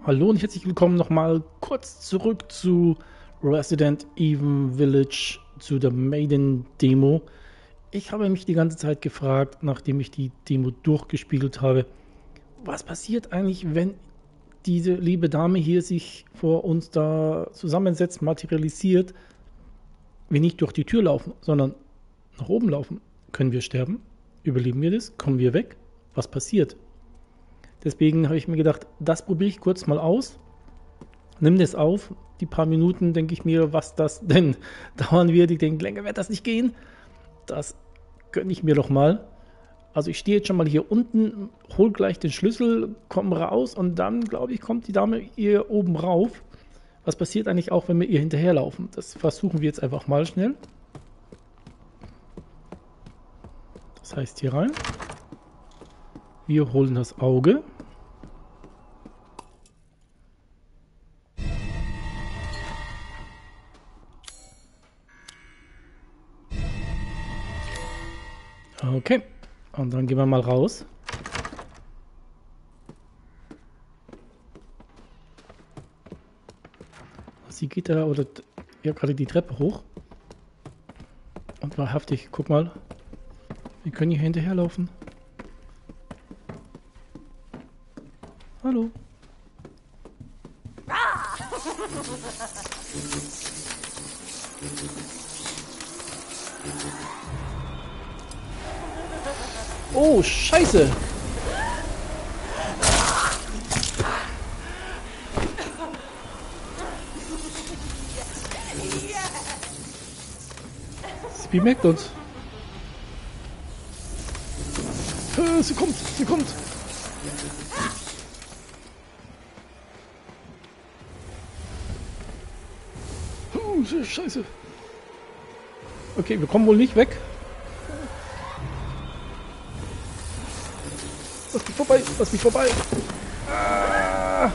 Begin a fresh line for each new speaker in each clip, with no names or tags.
Hallo und herzlich willkommen nochmal kurz zurück zu Resident Evil Village, zu der Maiden-Demo. Ich habe mich die ganze Zeit gefragt, nachdem ich die Demo durchgespielt habe, was passiert eigentlich, wenn diese liebe Dame hier sich vor uns da zusammensetzt, materialisiert, wir nicht durch die Tür laufen, sondern nach oben laufen. Können wir sterben? Überleben wir das? Kommen wir weg? Was passiert? Deswegen habe ich mir gedacht, das probiere ich kurz mal aus. Nimm das auf. Die paar Minuten denke ich mir, was das denn dauern wird. Ich denke, länger wird das nicht gehen. Das gönne ich mir doch mal. Also ich stehe jetzt schon mal hier unten, hol gleich den Schlüssel, komme raus und dann, glaube ich, kommt die Dame hier oben rauf. Was passiert eigentlich auch, wenn wir ihr hinterherlaufen? Das versuchen wir jetzt einfach mal schnell. Das heißt hier rein. Wir holen das Auge. Okay, und dann gehen wir mal raus. Sie geht da oder ja gerade die Treppe hoch. Und wahrhaftig, guck mal. Wir können hier hinterherlaufen. Hallo. Oh, Scheiße! Sie bemerkt uns. Sie kommt, sie kommt! Scheiße! Okay, wir kommen wohl nicht weg. Lass mich vorbei, lass mich vorbei. Ah.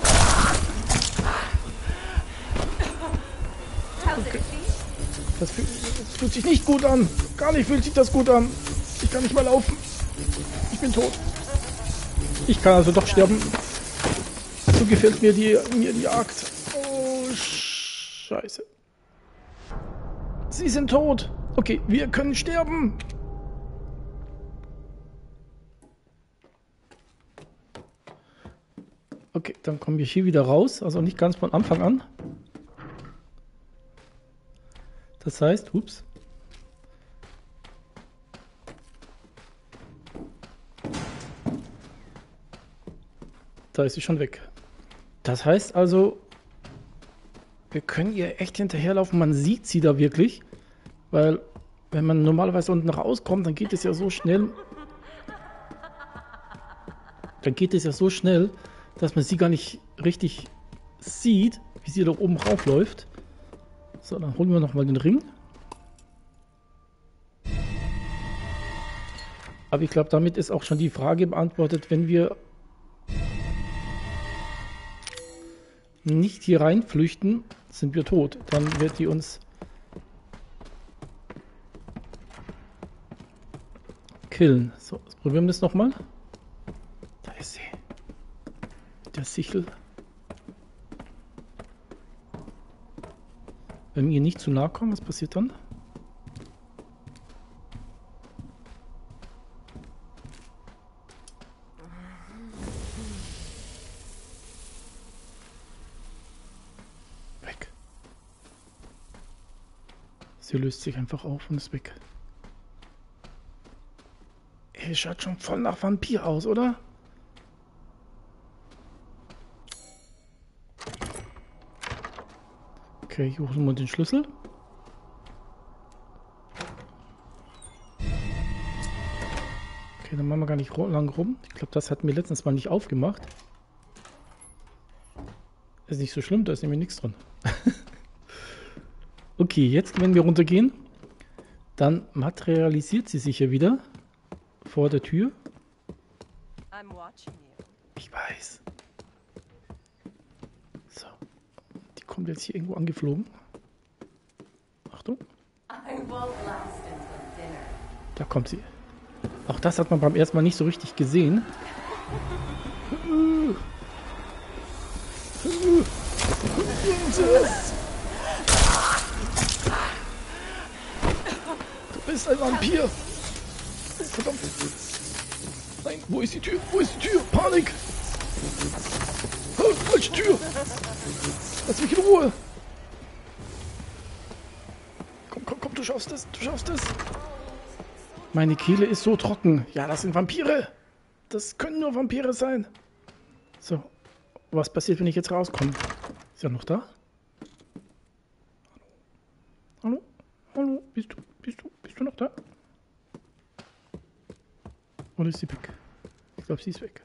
Okay. Das fühlt sich nicht gut an. Gar nicht fühlt sich das gut an. Ich kann nicht mal laufen. Ich bin tot. Ich kann also doch sterben. So gefällt mir die Jagd. Oh, Scheiße. Sie sind tot. Okay, wir können sterben. Okay, dann kommen wir hier wieder raus, also nicht ganz von Anfang an. Das heißt, ups. Da ist sie schon weg. Das heißt also, wir können ihr echt hinterherlaufen, man sieht sie da wirklich, weil wenn man normalerweise unten rauskommt, dann geht es ja so schnell. Dass man sie gar nicht richtig sieht, wie sie da oben raufläuft. So, dann holen wir nochmal den Ring. Aber ich glaube, damit ist auch schon die Frage beantwortet, wenn wir nicht hier reinflüchten, sind wir tot. Dann wird die uns killen. So, jetzt probieren wir das nochmal. Da ist sie. Der Sichel. Wenn wir ihr nicht zu nahe kommen, was passiert dann? Weg. Sie löst sich einfach auf und ist weg. Ey, schaut schon voll nach Vampir aus, oder? Okay, hier holen wir den Schlüssel. Okay, dann machen wir gar nicht lang rum. Ich glaube, das hatten wir letztens mal nicht aufgemacht. Ist nicht so schlimm, da ist nämlich nichts drin. Okay, jetzt, wenn wir runtergehen, dann materialisiert sie sich ja wieder vor der Tür. Ich weiß. So. Kommt jetzt hier irgendwo angeflogen. Achtung. Da kommt sie. Auch das hat man beim ersten Mal nicht so richtig gesehen. Du bist ein Vampir. Verdammt. Nein, wo ist die Tür? Wo ist die Tür? Panik! Falsche Tür! Lass mich in Ruhe! Komm, du schaffst es, du schaffst es! Meine Kehle ist so trocken. Ja, das sind Vampire! Das können nur Vampire sein. So, was passiert, wenn ich jetzt rauskomme? Ist er noch da? Hallo? Hallo? Bist du noch da? Oder ist sie weg? Ich glaube, sie ist weg.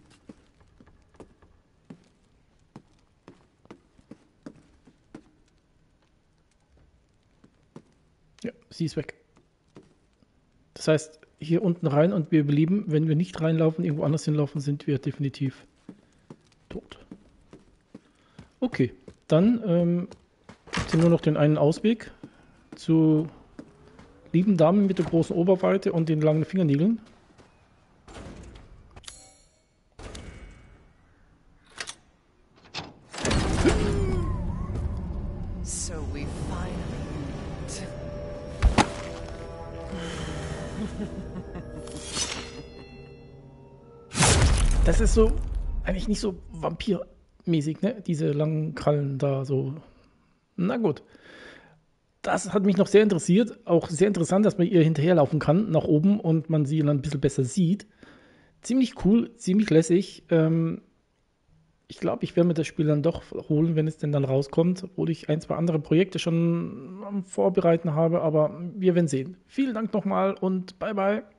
Ja, sie ist weg. Das heißt, hier unten rein und wir überleben. Wenn wir nicht reinlaufen, irgendwo anders hinlaufen, sind wir definitiv tot. Okay, dann gibt es hier nur noch den einen Ausweg zu lieben Damen mit der großen Oberweite und den langen Fingernägeln.
So we finally meet.
Das ist so, eigentlich nicht so vampirmäßig, ne? Diese langen Krallen da so. Na gut. Das hat mich noch sehr interessiert. Auch sehr interessant, dass man ihr hinterherlaufen kann, nach oben und man sie dann ein bisschen besser sieht. Ziemlich cool, ziemlich lässig. Ich glaube, ich werde mir das Spiel dann doch holen, wenn es denn dann rauskommt, obwohl ich ein, zwei andere Projekte schon am Vorbereiten habe, aber wir werden sehen. Vielen Dank nochmal und bye bye.